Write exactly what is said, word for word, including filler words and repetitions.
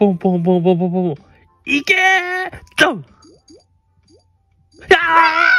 ポンポンポンポンポンポン。いけードン。あー